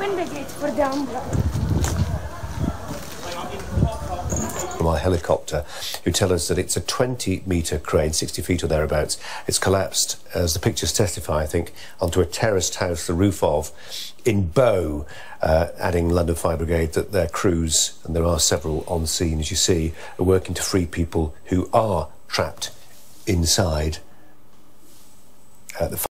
open the gate for the ambulance. From our helicopter, who tell us that it's a 20-metre crane, 60 feet or thereabouts. It's collapsed, as the pictures testify, I think, onto a terraced house, the roof of, in Bow, adding London Fire Brigade that their crews, and there are several on scene, as you see, are working to free people who are trapped inside the